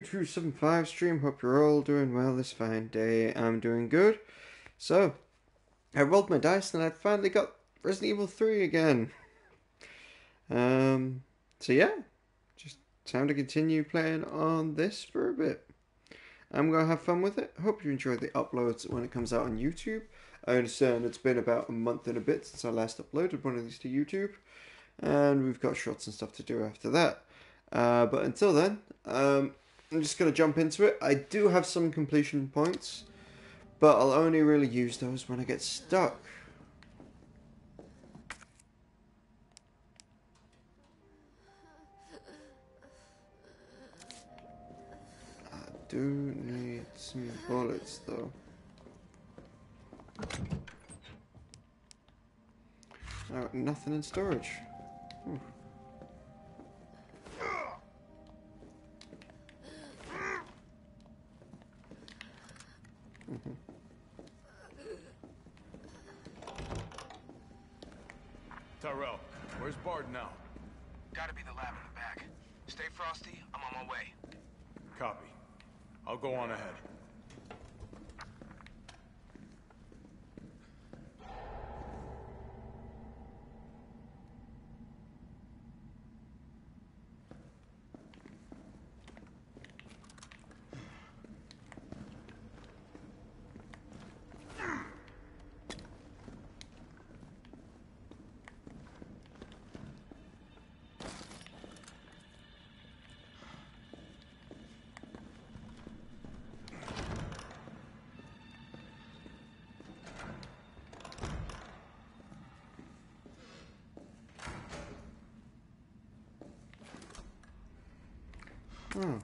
275 stream. Hope you're all doing well this fine day. I'm doing good. So, I rolled my dice and I finally got Resident Evil 3 again. So yeah, just time to continue playing on this for a bit. I'm going to have fun with it. Hope you enjoy the uploads when it comes out on YouTube. I understand it's been about a month and a bit since I last uploaded one of these to YouTube. And we've got shots and stuff to do after that. But until then, I'm just going to jump into it. I do have some completion points, but I'll only really use those when I get stuck. I do need some bullets though. Oh, nothing in storage. Ooh. Tyrell, where's Bard now? Gotta be the lab in the back. Stay frosty, I'm on my way. Copy. I'll go on ahead. Oh.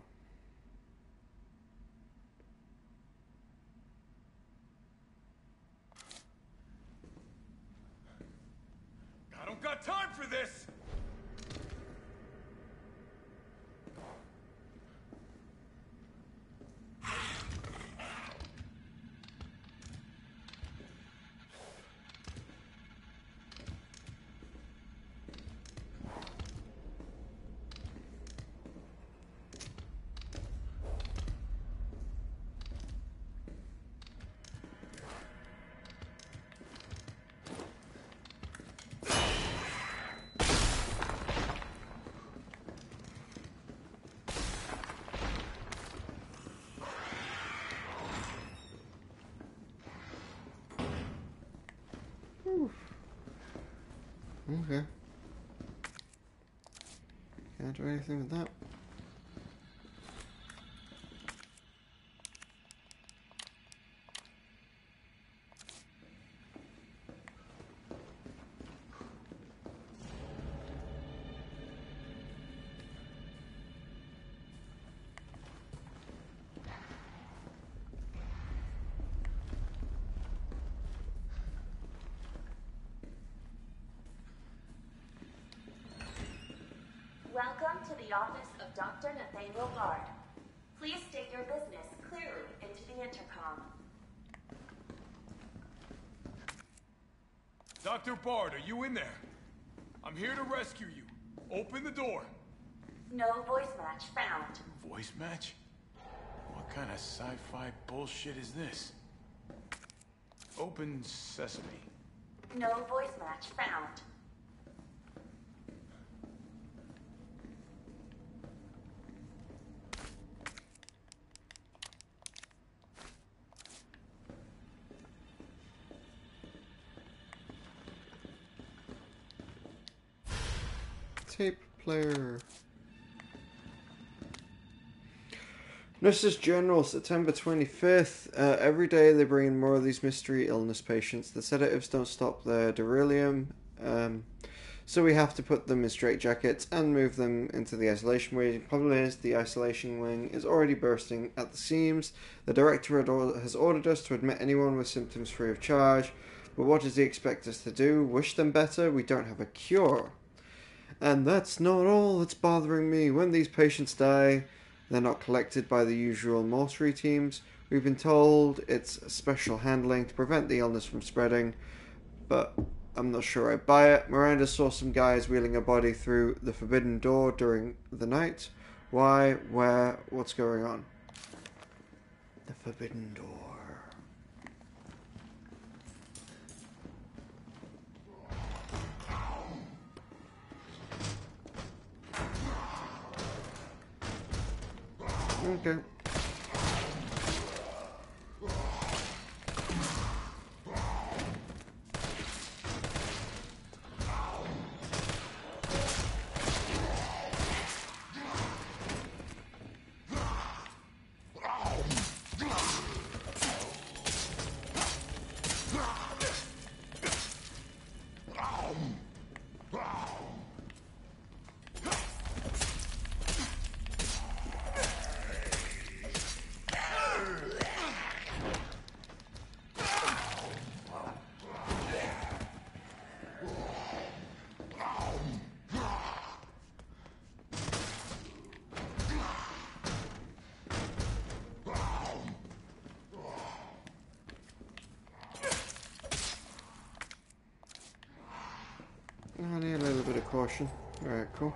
I don't got time for this! Okay. Can't do anything with that. Welcome to the office of Dr. Nathaniel Bard. Please state your business clearly into the intercom. Dr. Bard, are you in there? I'm here to rescue you. Open the door. No voice match found. Voice match? What kind of sci-fi bullshit is this? Open sesame. No voice match found. Tape player. Nurses General, September 25th. Every day they bring in more of these mystery illness patients. The sedatives don't stop their delirium, so we have to put them in straitjackets and move them into the isolation wing. The problem is the isolation wing is already bursting at the seams. The director has ordered us to admit anyone with symptoms free of charge, but what does he expect us to do? Wish them better? We don't have a cure. And that's not all that's bothering me. When these patients die, they're not collected by the usual mortuary teams. We've been told it's special handling to prevent the illness from spreading, but I'm not sure I buy it. Miranda saw some guys wheeling a body through the forbidden door during the night. Why? Where? What's going on? The forbidden door. Okay. I need a little bit of caution. Alright, cool.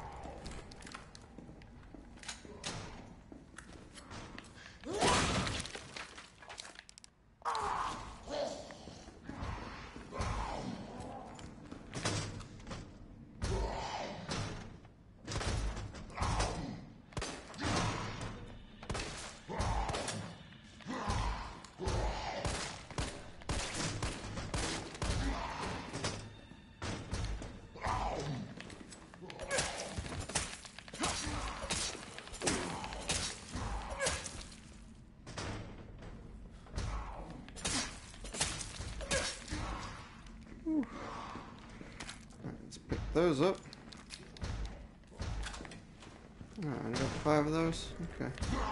Let's pick those up. Alright, I got 5 of those. Okay.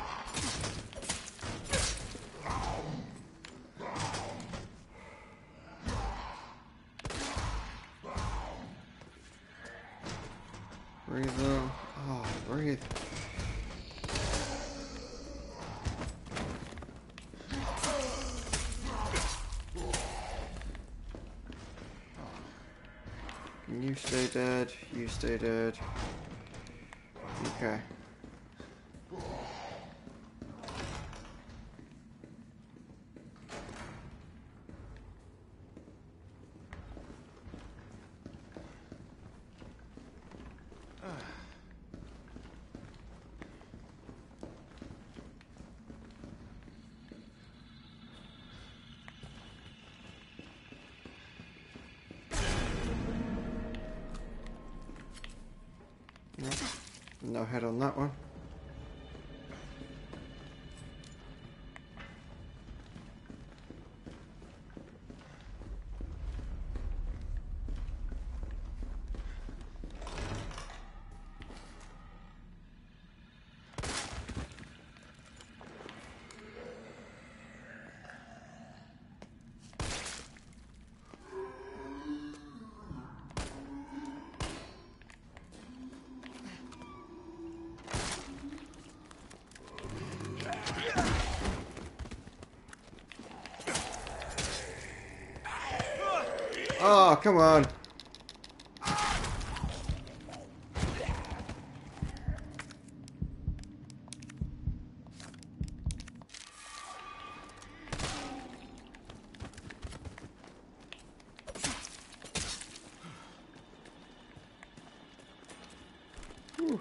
Breathe though. Oh, breathe. You stay dead. You stay dead. Okay. No head on that one. Oh, come on. Whew.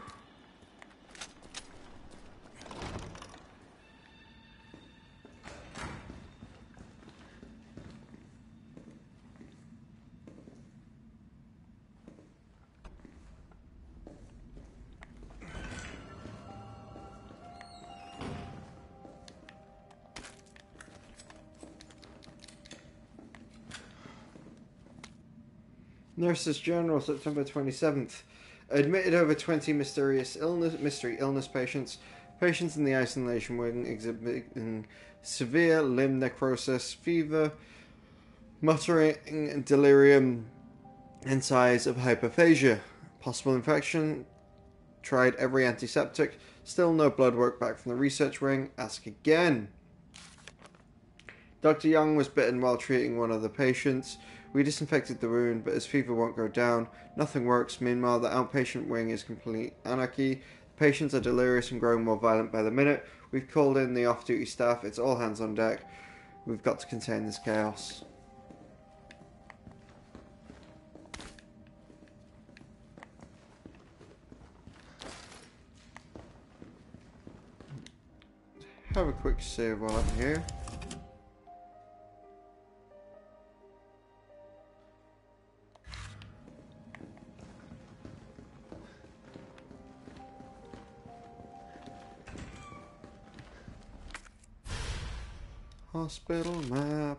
Nurses General, September 27th. Admitted over 20 mystery illness patients. Patients in the isolation wing exhibiting severe limb necrosis, fever, muttering, delirium, and signs of hyperphagia. Possible infection. Tried every antiseptic. Still no blood work back from the research wing. Ask again. Dr. Young was bitten while treating one of the patients. We disinfected the wound, but his fever won't go down. Nothing works. Meanwhile, the outpatient wing is complete anarchy. Patients are delirious and growing more violent by the minute. We've called in the off-duty staff. It's all hands on deck. We've got to contain this chaos. Have a quick save while I'm here. Hospital map.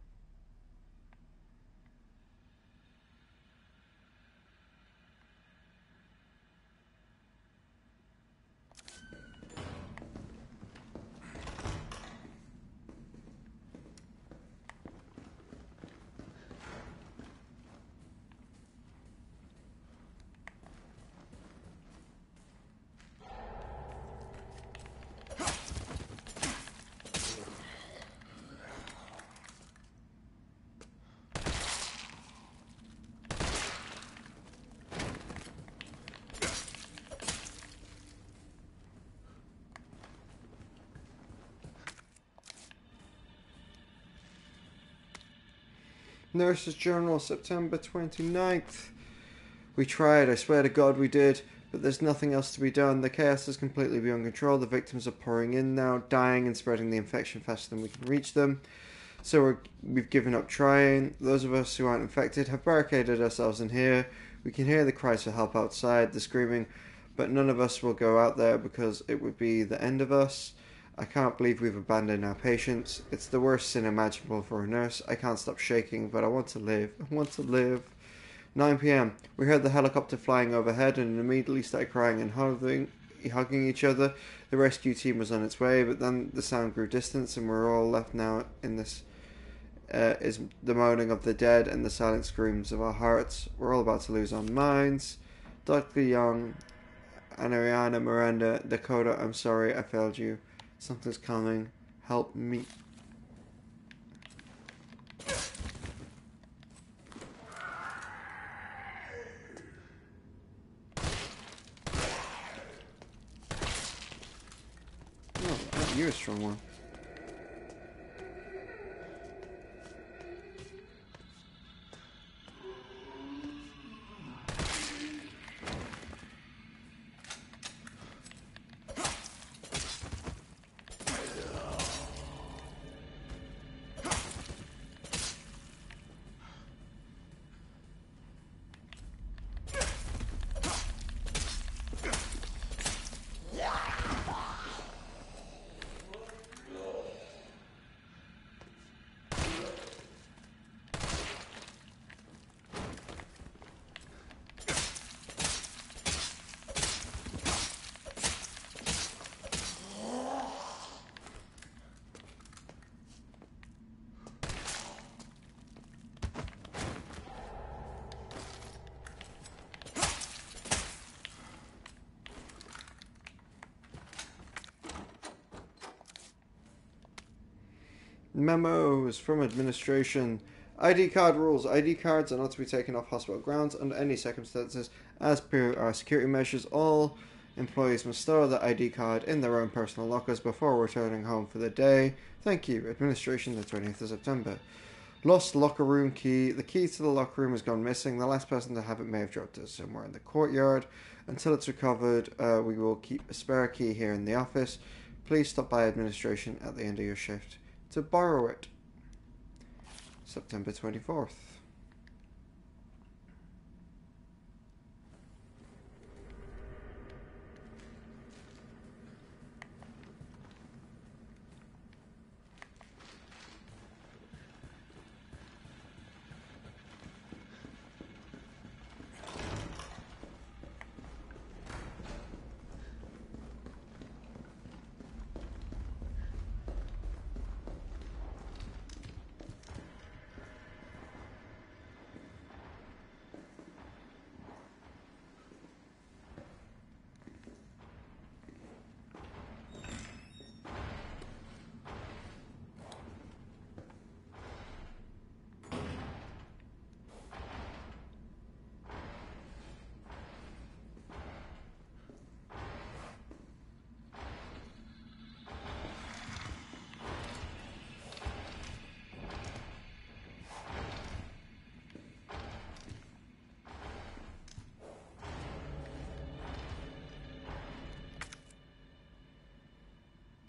Nurse's Journal, September 29th. We tried, I swear to God we did, but there's nothing else to be done. The chaos is completely beyond control. The victims are pouring in now, dying and spreading the infection faster than we can reach them. So we've given up trying. Those of us who aren't infected have barricaded ourselves in here. We can hear the cries for help outside, the screaming, but none of us will go out there because it would be the end of us. I can't believe we've abandoned our patients. It's the worst sin imaginable for a nurse. I can't stop shaking, but I want to live. I want to live. 9 p.m. We heard the helicopter flying overhead and immediately started crying and hugging each other. The rescue team was on its way, but then the sound grew distant and we're all left now in this is the moaning of the dead and the silent screams of our hearts. We're all about to lose our minds. Dr. Young, Anariana, Miranda, Dakota, I'm sorry I failed you. Something's coming. Help me. No, you're a strong one. Memos from administration. ID card rules. ID cards are not to be taken off hospital grounds under any circumstances. As per our security measures, all employees must store their ID card in their own personal lockers before returning home for the day. Thank you. Administration, the 20th of September. Lost locker room key. The key to the locker room has gone missing. The last person to have it may have dropped it somewhere in the courtyard. Until it's recovered, we will keep a spare key here in the office. Please stop by administration at the end of your shift to borrow it. September 24th.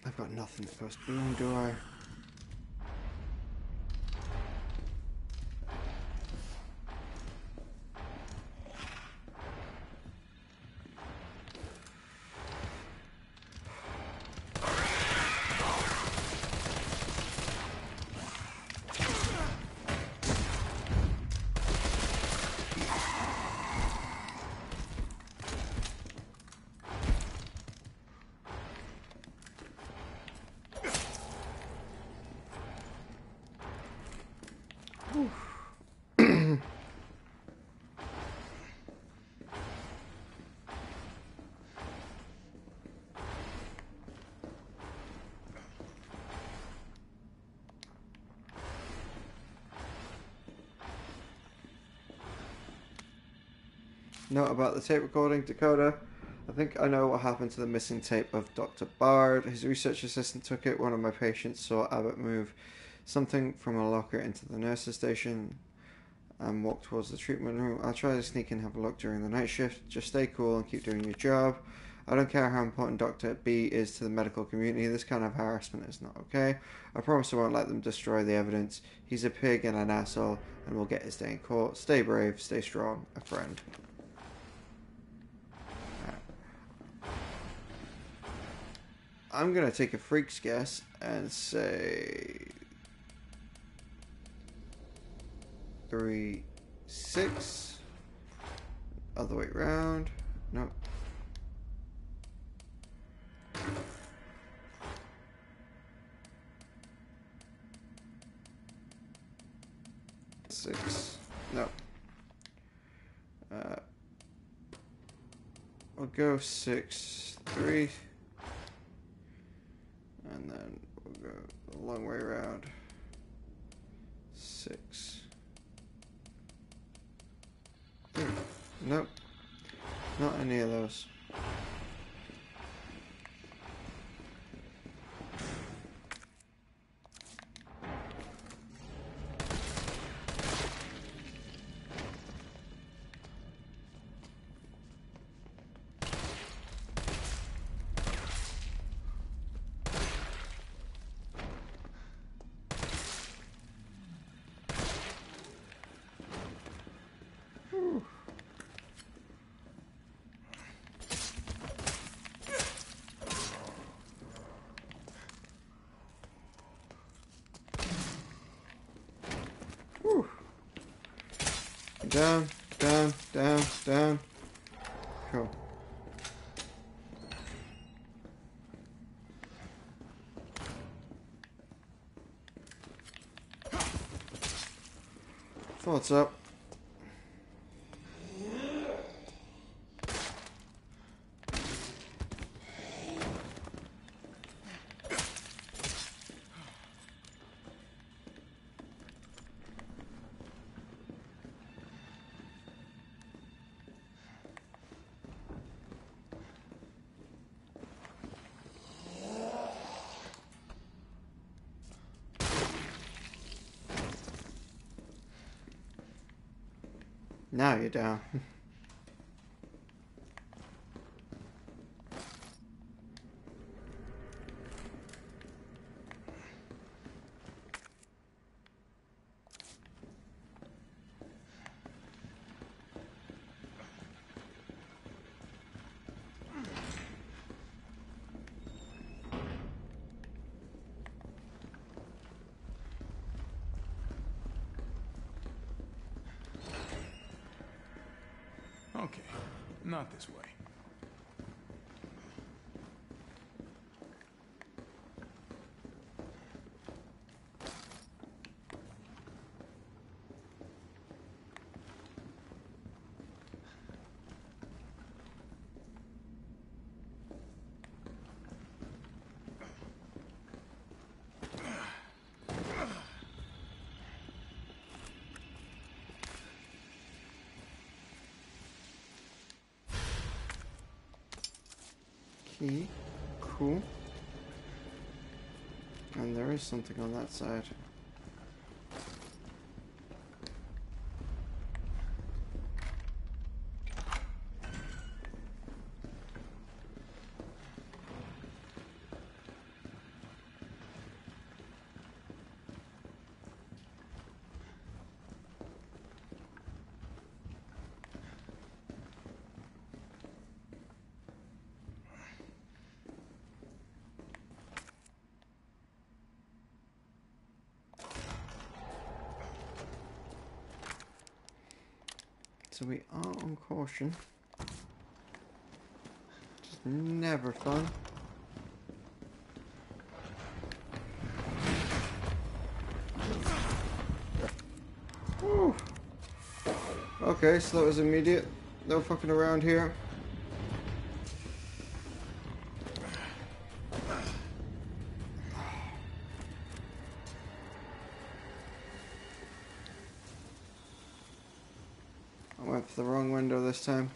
I've got nothing that goes boom, do I? Note about the tape recording, Dakota. I think I know what happened to the missing tape of Dr. Bard. His research assistant took it. One of my patients saw Abbott move something from a locker into the nurse's station and walk towards the treatment room. I'll try to sneak and have a look during the night shift. Just stay cool and keep doing your job. I don't care how important Dr. B is to the medical community. This kind of harassment is not okay. I promise I won't let them destroy the evidence. He's a pig and an asshole and will get his day in court. Stay brave, stay strong, a friend. I'm going to take a freak's guess and say 3, 6. Other way around. Nope. Six. No. I'll go 6, 3. And then we'll go a long way around. 6. Nope. Not any of those. Down, down, down, down. Cool. What's up? Now you're down. Okay, not this way. Key. Cool. And there is something on that side. so we are on caution. Which is never fun. Whew. Okay, so that was immediate. No fucking around here. I went for the wrong window this time.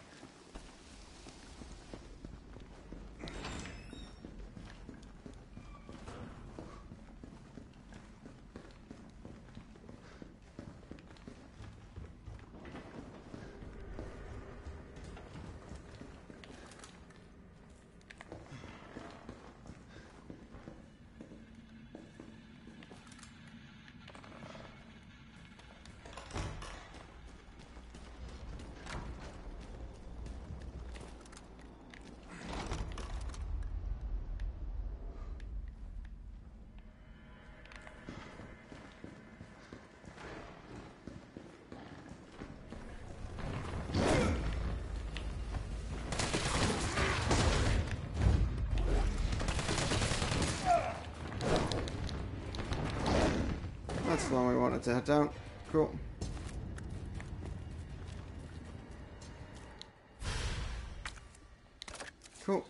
That's the one we wanted to head down. Cool. Cool.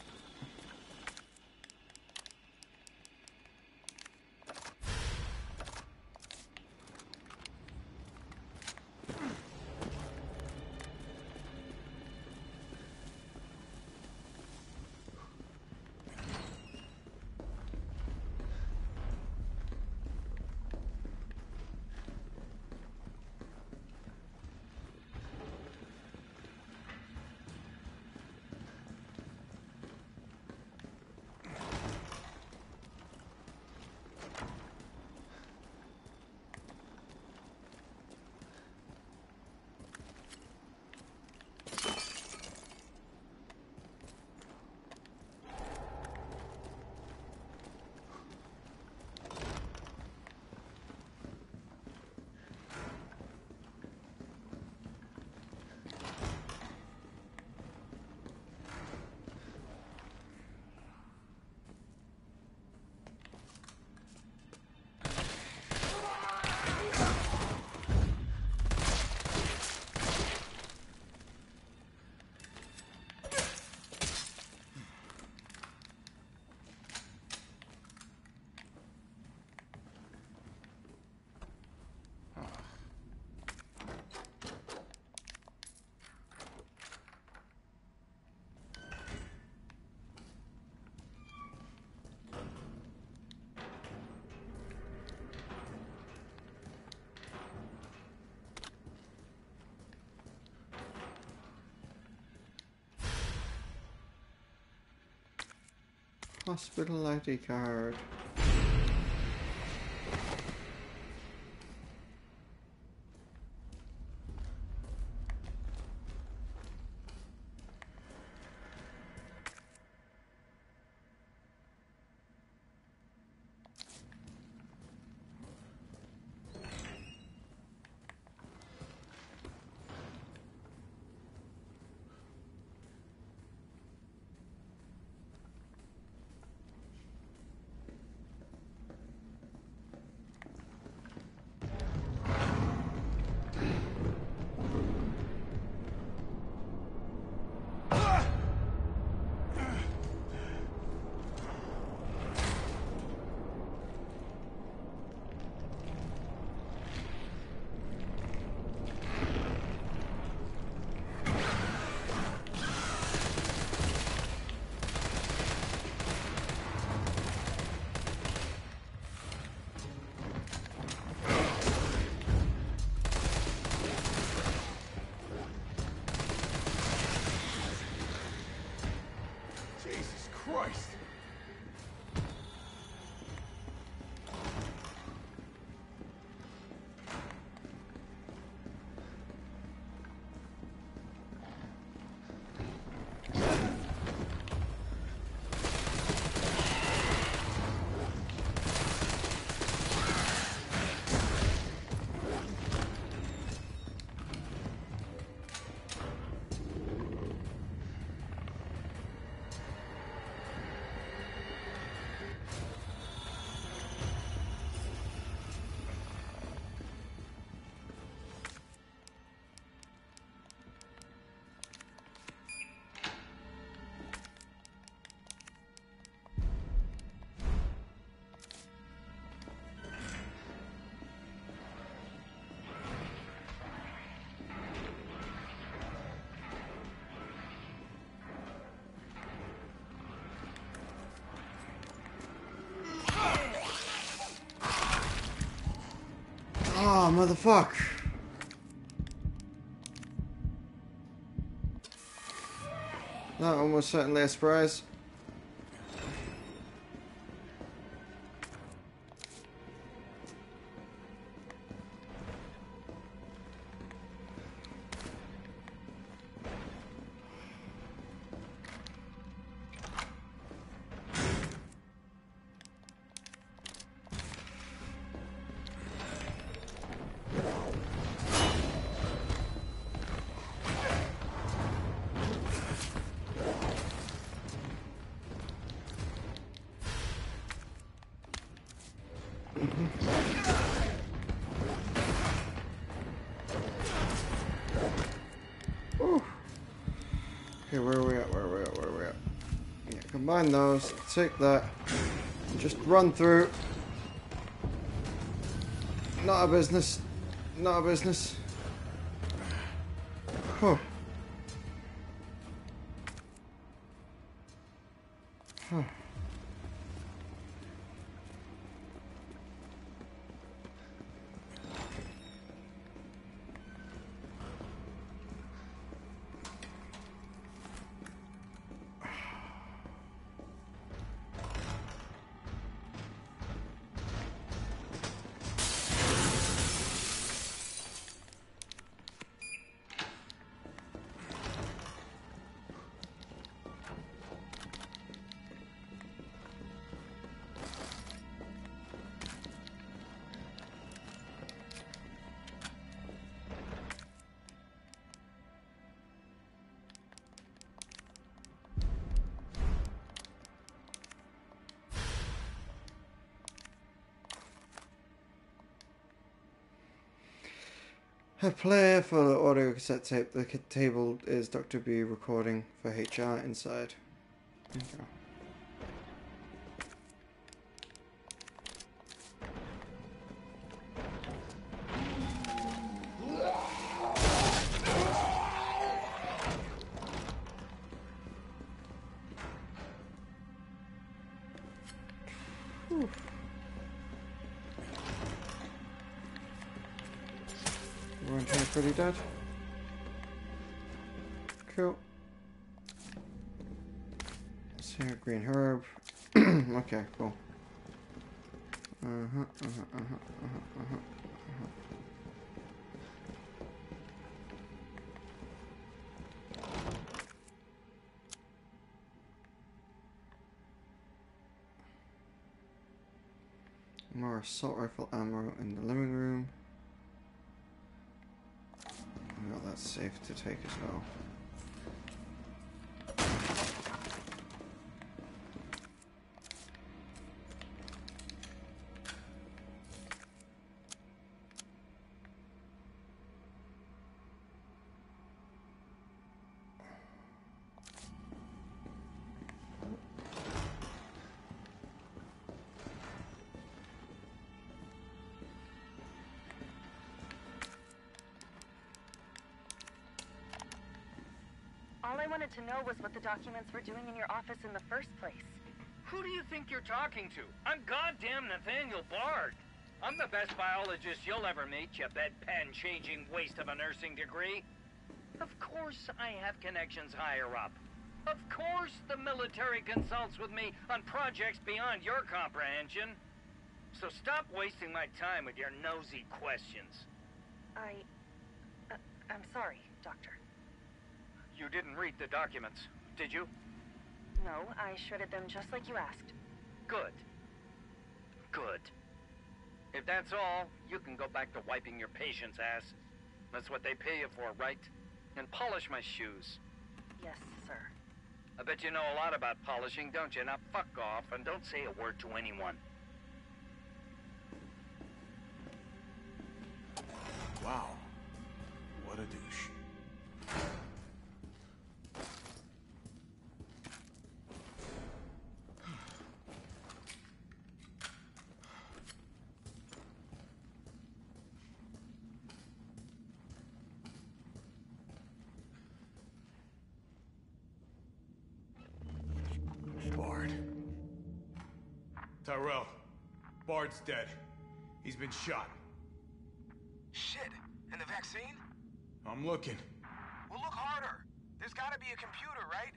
Hospital ID card. Oh, motherfuck. That almost certainly a surprise. Okay, where are we at? Where are we at? Where are we at? Yeah, combine those. Take that. Just run through. Not a business. Not a business. Huh. Huh. A player for the audio cassette tape. The table is Dr. B recording for HR inside. Okay. Whew. Everyone here pretty dead. Cool. Let's see a green herb. Okay, cool. More assault rifle ammo in the living room. Well, that's safe to take as well. All I wanted to know was what the documents were doing in your office in the first place. Who do you think you're talking to? I'm goddamn Nathaniel Bard. I'm the best biologist you'll ever meet, you bedpan-changing waste of a nursing degree. Of course I have connections higher up. Of course the military consults with me on projects beyond your comprehension. So stop wasting my time with your nosy questions. I'm sorry, Doctor. You didn't read the documents, did you? No, I shredded them just like you asked. Good. Good. If that's all, you can go back to wiping your patient's ass. That's what they pay you for, right? And polish my shoes. Yes, sir. I bet you know a lot about polishing, don't you? Now fuck off and don't say a word to anyone. Wow. What a douche. Bard. Tyrell. Bard's dead. He's been shot. Shit, and the vaccine? I'm looking. Well, look harder. There's gotta be a computer, right?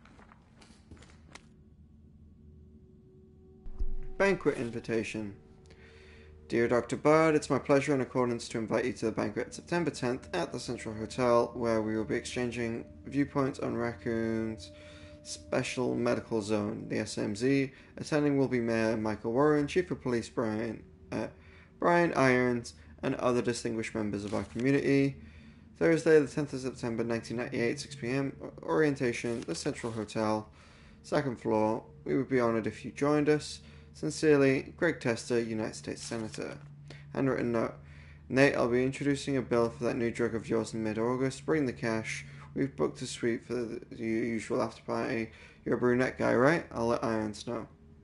Banquet invitation. Dear Dr. Bard, it's my pleasure in accordance to invite you to the banquet September 10th at the Central Hotel, where we will be exchanging viewpoints on Raccoon's Special Medical Zone, the SMZ. Attending will be Mayor Michael Warren, Chief of Police Brian Irons, and other distinguished members of our community. Thursday, the 10th of September 1998, 6 p.m. Orientation, the Central Hotel, 2nd floor. We would be honored if you joined us. Sincerely, Greg Tester, United States Senator. Handwritten note. Nate, I'll be introducing a bill for that new drug of yours in mid-August. Bring the cash. We've booked a suite for the usual after party. You're a brunette guy, right? I'll let Irons know.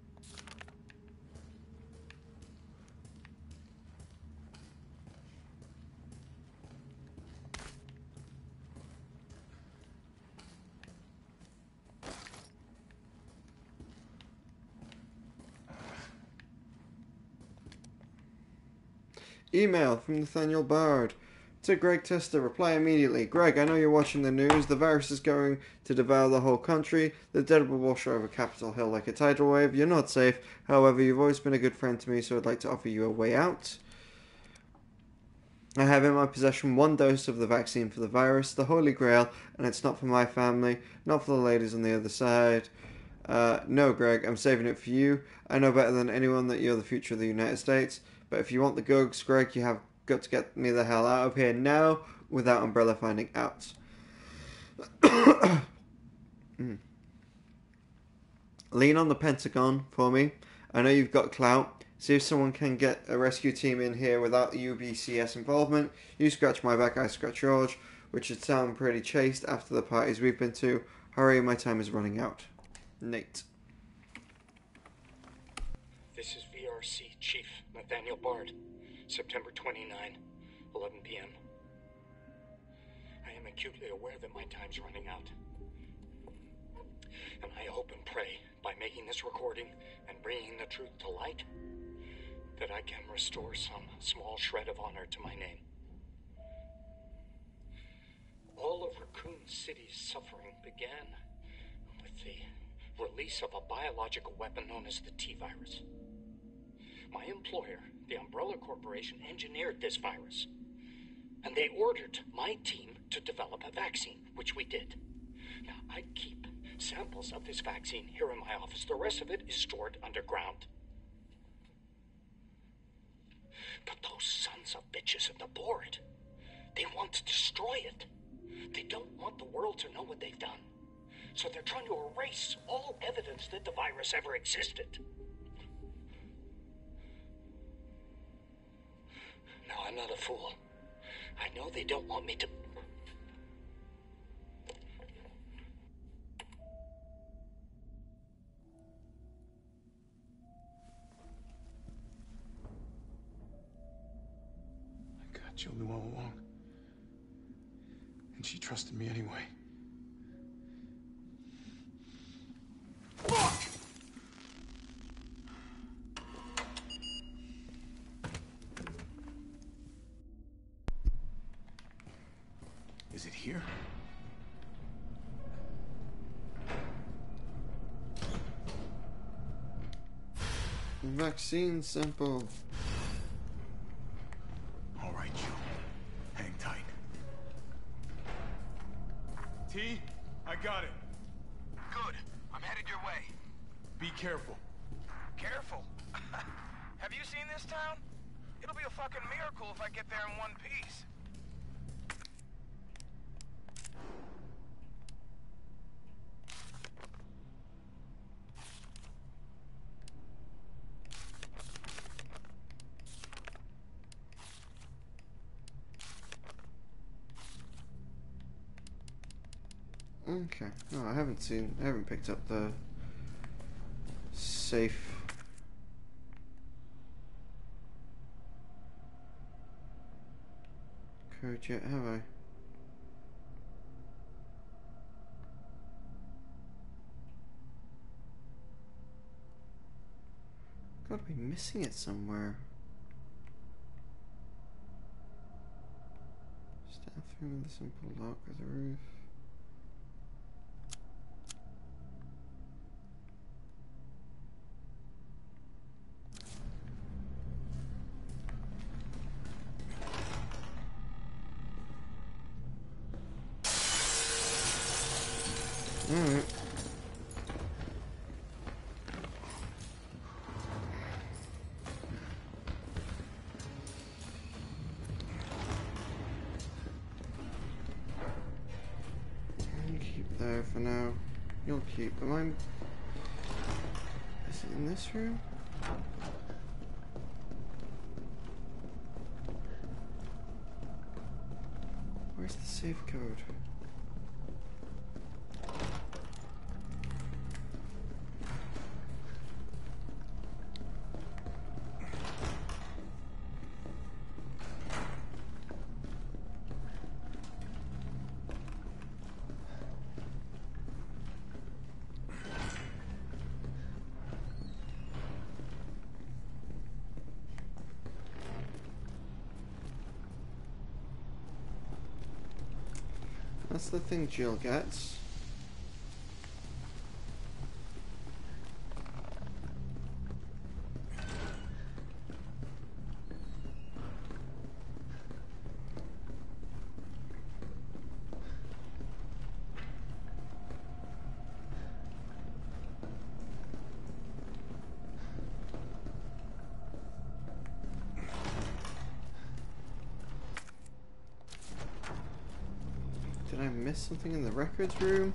Email from Nathaniel Bard. To Greg Tester, reply immediately. Greg, I know you're watching the news. The virus is going to devour the whole country. The dead will wash over Capitol Hill like a tidal wave. You're not safe. However, you've always been a good friend to me, so I'd like to offer you a way out. I have in my possession 1 dose of the vaccine for the virus, the Holy Grail, and it's not for my family, not for the ladies on the other side. No, Greg, I'm saving it for you. I know better than anyone that you're the future of the United States. But if you want the goods, Greg, you have got to get me the hell out of here now without Umbrella finding out. Lean on the Pentagon for me. I know you've got clout. See if someone can get a rescue team in here without the UBCS involvement. You scratch my back, I scratch yours, which should sound pretty chaste after the parties we've been to. Hurry, my time is running out. Nate. This is VRC Chief Nathaniel Bard, September 29, 11 p.m. I am acutely aware that my time's running out. And I hope and pray, by making this recording and bringing the truth to light, that I can restore some small shred of honor to my name. All of Raccoon City's suffering began with the release of a biological weapon known as the T-virus. My employer, the Umbrella Corporation, engineered this virus, and they ordered my team to develop a vaccine, which we did. Now, I keep samples of this vaccine here in my office. The rest of it is stored underground. But those sons of bitches at the board, they want to destroy it. They don't want the world to know what they've done. So they're trying to erase all evidence that the virus ever existed. Now, I'm not a fool. I know they don't want me to... I got Julie all along. And she trusted me anyway. Fuck! Is it here? Vaccine sample. All right, you. Hang tight. T, I got it. Good. I'm headed your way. Be careful. Careful. Have you seen this town? It'll be a fucking miracle if I get there in one piece. Okay. No, I haven't picked up the safe code yet, have I? Gotta be missing it somewhere. Staff room with a simple lock of the roof. Alright. Keep there for now. You'll keep. Am I... Is it in this room? Where's the safe code? That's the thing Jill gets. Did I miss something in the records room?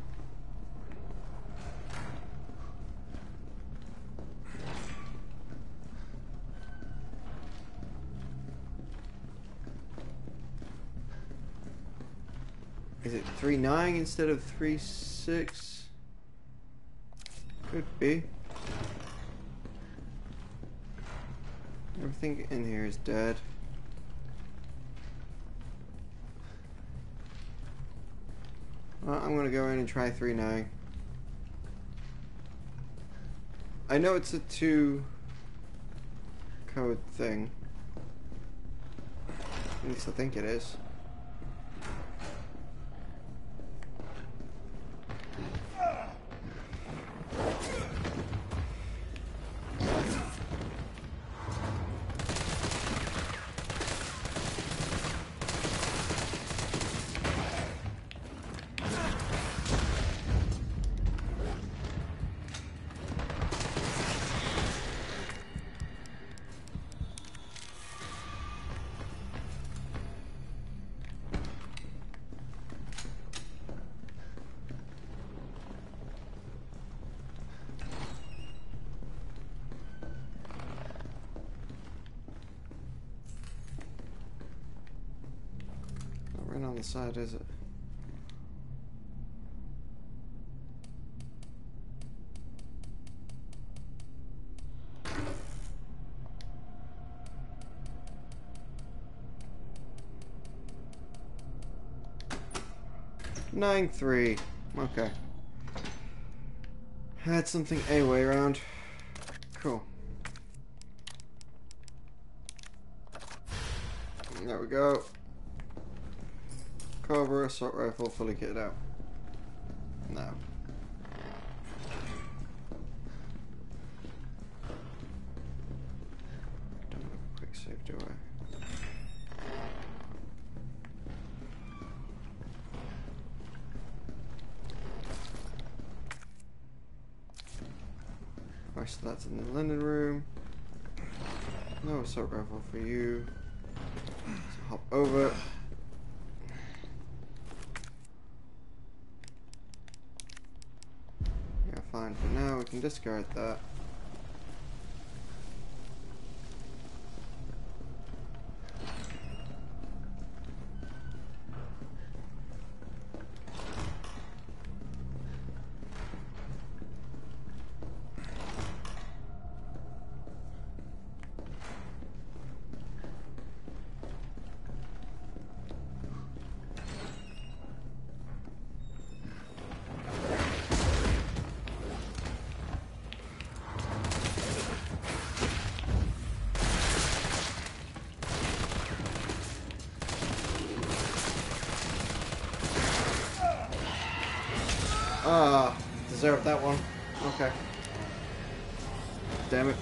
Is it 3-9 instead of 3-6? Could be. Everything in here is dead. Well, I'm gonna go in and try 3-9. I know it's a 2 code thing. At least I think it is. Right on the side, is it? Nine 3. Okay. Had something a way around. Cool. There we go. Cobra, assault rifle, fully kitted out. No. Don't have a quick save, do I? Alright, so that's in the linen room. No assault rifle for you. So hop over. Fine, for now we can discard that. Ah, deserved that one. Okay. Damn it.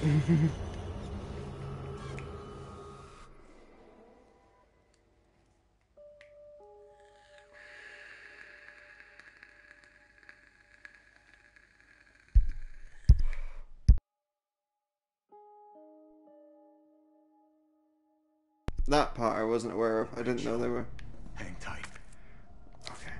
That part I wasn't aware of. I didn't know they were. Hang tight. Okay.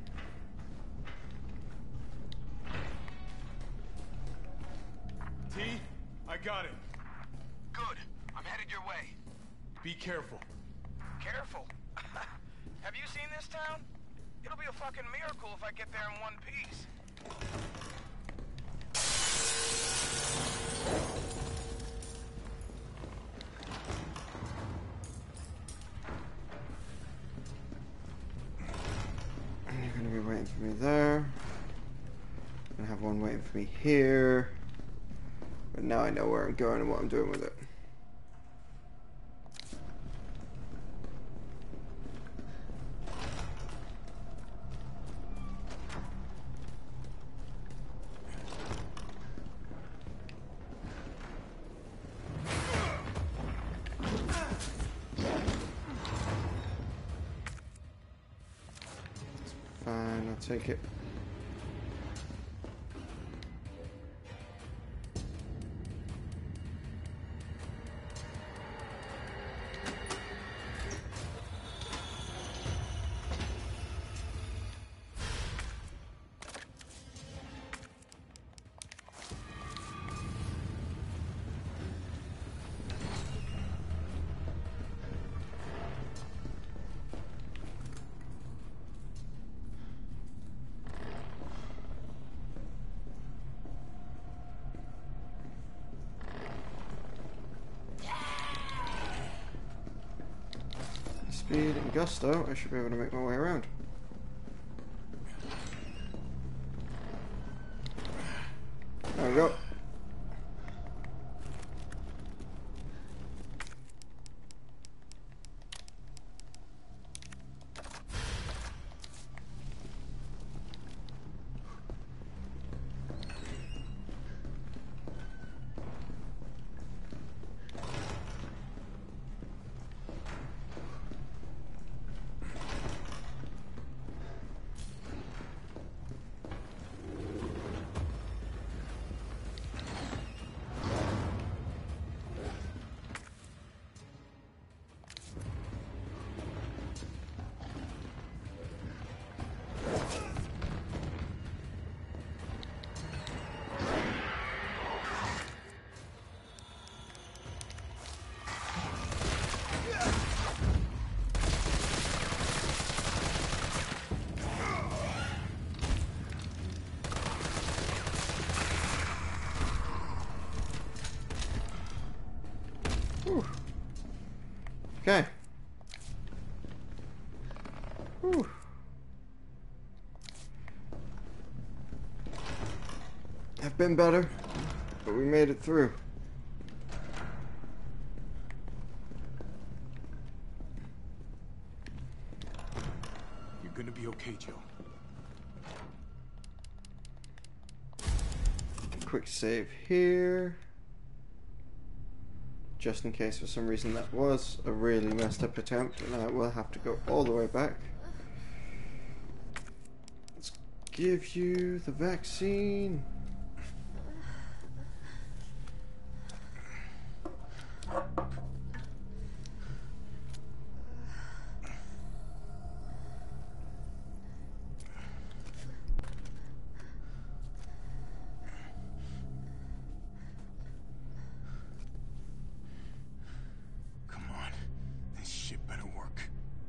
T, I got it. Good. I'm headed your way. Be careful. Careful. Have you seen this town? It'll be a fucking miracle if I get there in one piece. And you're going to be waiting for me there. I'm going to have one waiting for me here. But now I know where I'm going and what I'm doing with it. Fine, I'll take it. Speed and gusto, I should be able to make my way around. There we go. Whew. Okay. Whew. Have been better, but we made it through. You're gonna be okay, Joe. Quick save here. Just in case for some reason that was a really messed up attempt and I will have to go all the way back. Let's give you the vaccine. Come on. This shit better work.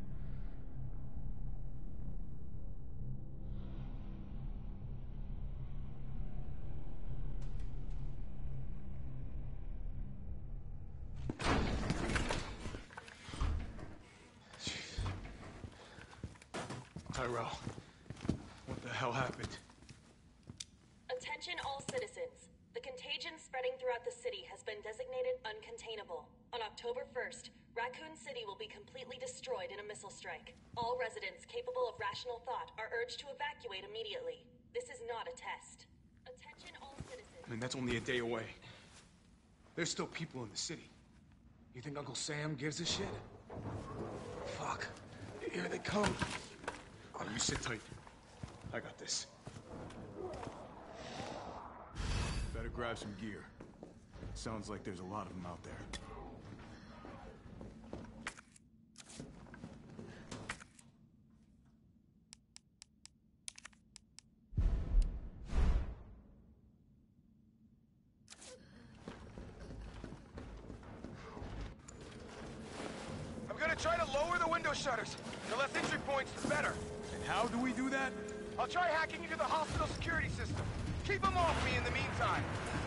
Tyrell, what the hell happened? Attention all citizens. The contagion spreading throughout the city has been designated uncontainable. On October 1st, Raccoon City will be completely destroyed in a missile strike. All residents capable of rational thought are urged to evacuate immediately. This is not a test. Attention all citizens. I mean, that's only a day away. There's still people in the city. You think Uncle Sam gives a shit? Fuck. Here they come. Oh, you sit tight. I got this. Better grab some gear. Sounds like there's a lot of them out there. I'm gonna try to lower the window shutters. The less entry points, the better. And how do we do that? I'll try hacking into the hospital security system. Keep them off me in the meantime.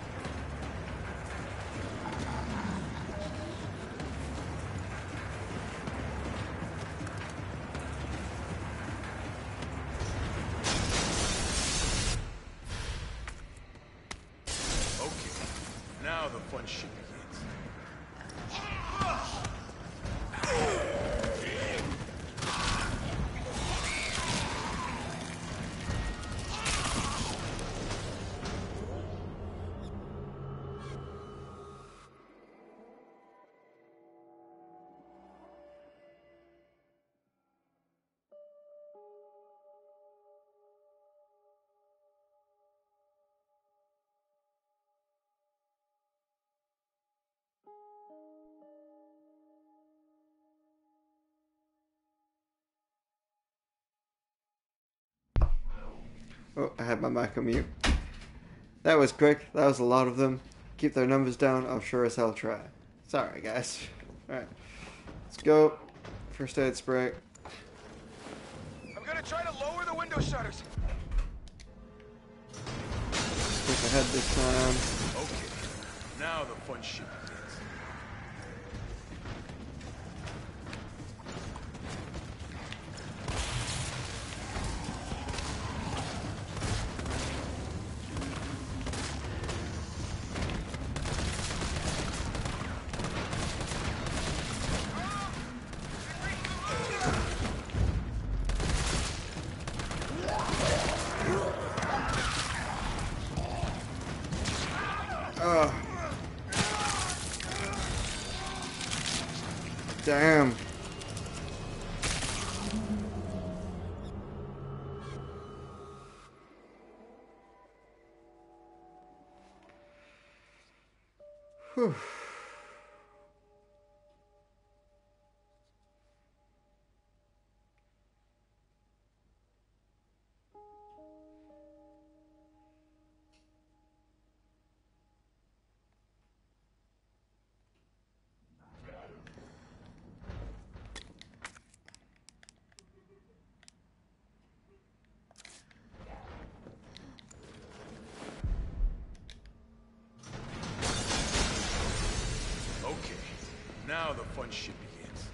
Okay. Now the fun shit begins. Oh, I had my mic on mute. That was quick. That was a lot of them. Keep their numbers down. I'll sure as hell try. Sorry, guys. Alright. Let's go. First aid spray. I'm gonna try to lower the window shutters. Quick ahead this time. Okay. Now the fun shit begins. Damn. Whew. Okay. Now the fun shit begins.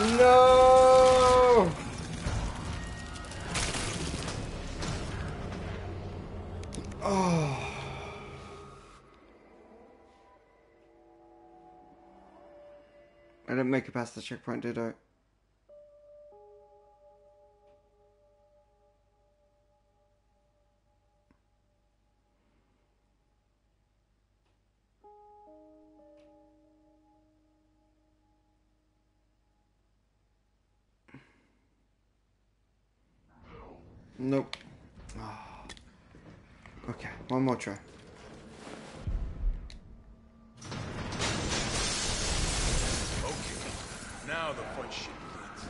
No! Oh. I didn't make it past the checkpoint, did I? Nope. Oh. Okay, one more try. Okay, now the fun shit begins.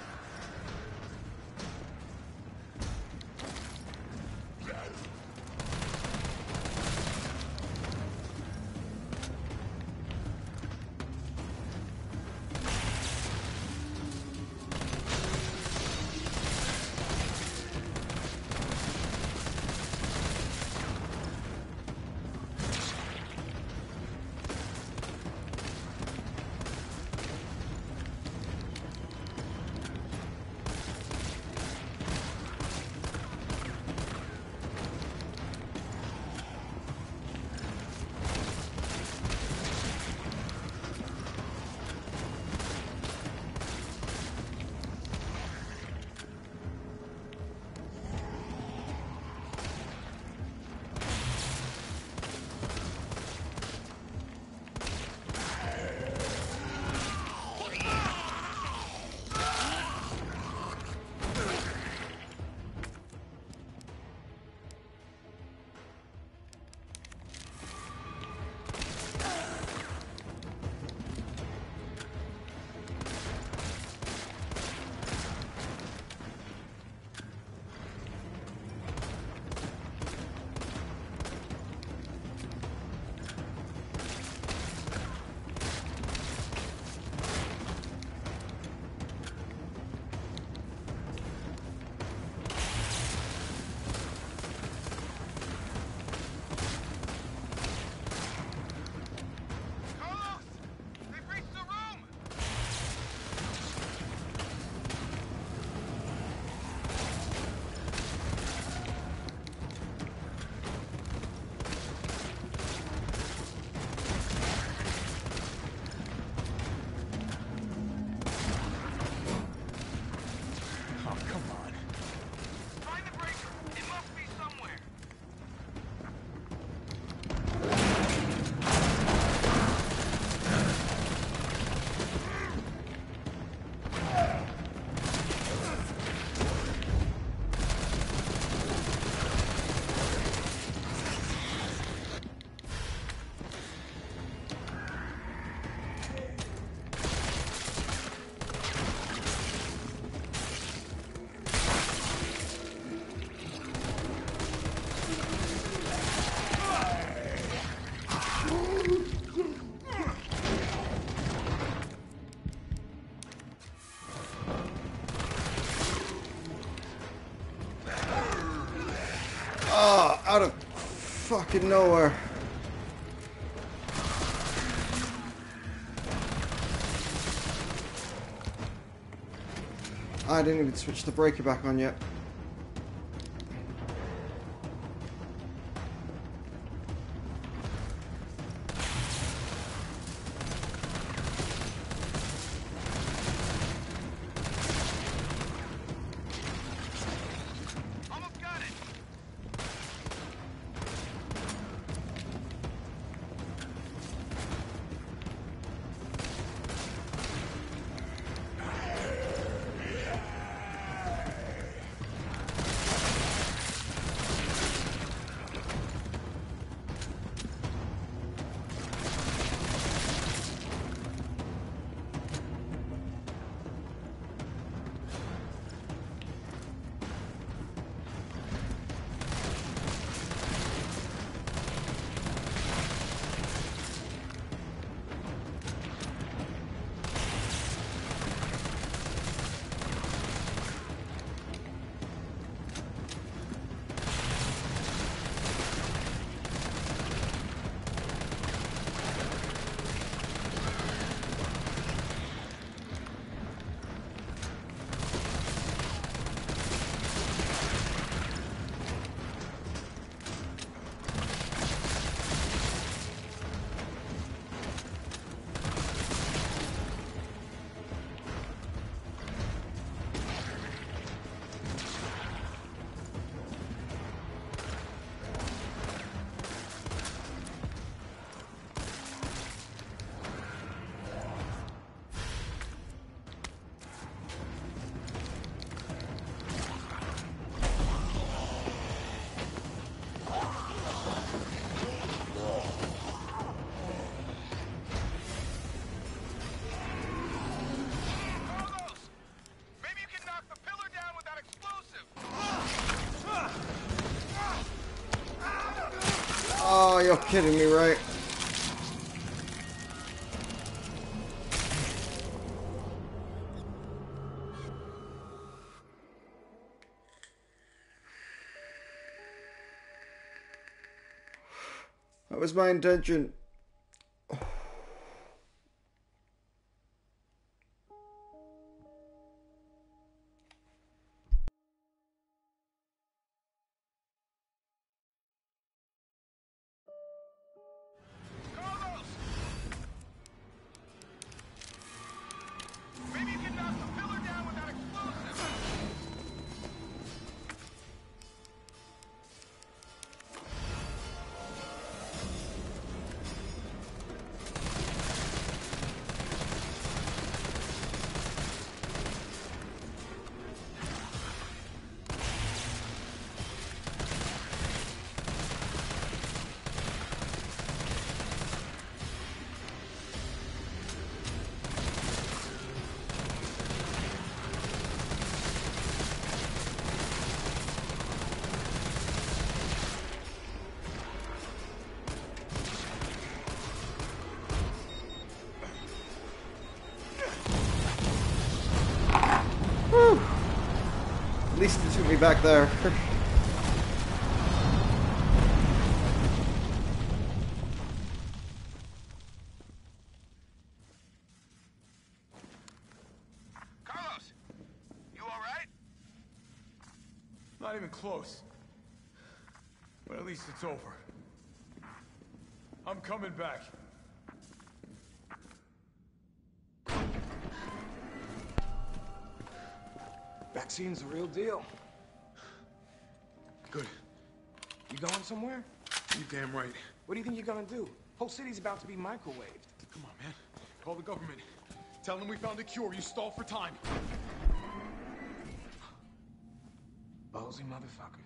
Oh, out of fucking nowhere. I didn't even switch the breaker back on yet. Oh, you're kidding me, right? That was my intention. Carlos! Maybe you can knock the pillar down with that explosive! At least it took me back there. Carlos! You alright? Not even close. But at least it's over. I'm coming back. Vaccine's the real deal. Good. You going somewhere? You damn right. What do you think you're gonna do? Whole city's about to be microwaved. Come on, man. Call the government. Tell them we found a cure. You stall for time. Ballsy motherfucker.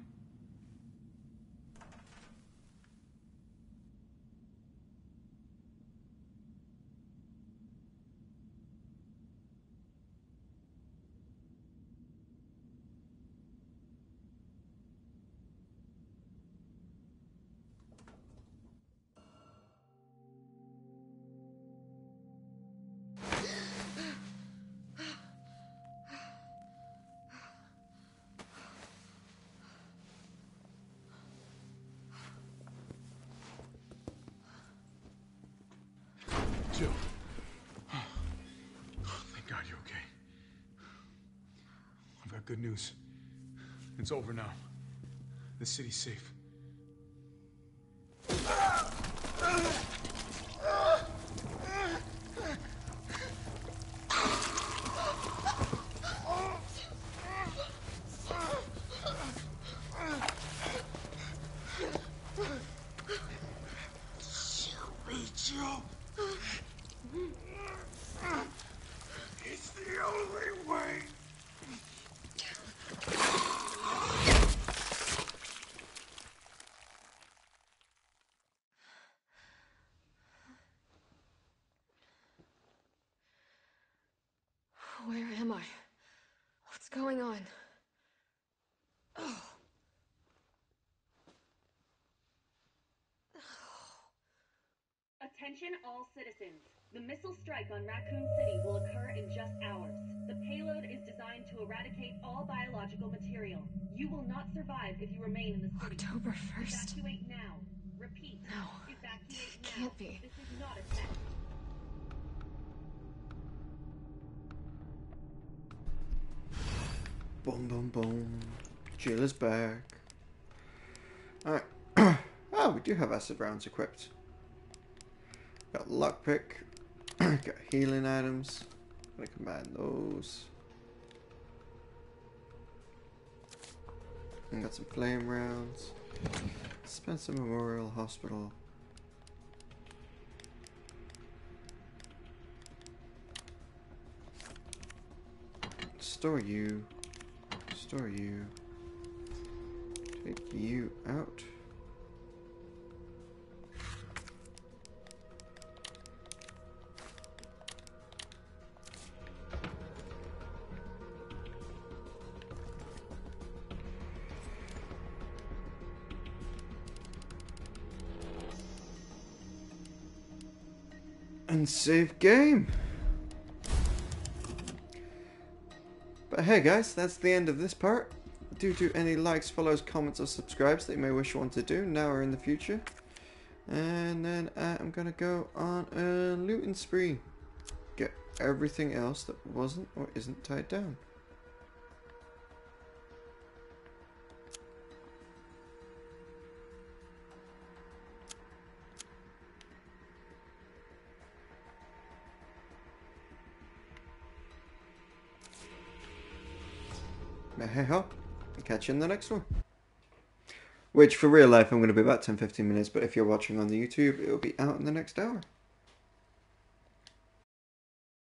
Jill. Thank God you're okay. I've got good news. It's over now. The city's safe. It's the only way. Where am I? What's going on? Oh. Attention all citizens. The missile strike on Raccoon City will occur in just hours. The payload is designed to eradicate all biological material. You will not survive if you remain in the city. October 1st? Evacuate now. Repeat. No. Evacuate It now. can't be. This is not a test. Boom, boom, boom. Jill is back. Alright. Oh, we do have acid rounds equipped. Got lockpick. Got healing items. Gonna combine those. And got some flame rounds. Spencer Memorial Hospital. Store you. Store you. Take you out. And save game. But hey guys, that's the end of this part. Do any likes, follows, comments or subscribes that you may wish want to do now or in the future. And then I'm gonna go on a looting spree. Get everything else that wasn't or isn't tied down. Hey ho, catch you in the next one. Which for real life I'm going to be about 10-15 minutes, but if you're watching on the YouTube, it'll be out in the next hour.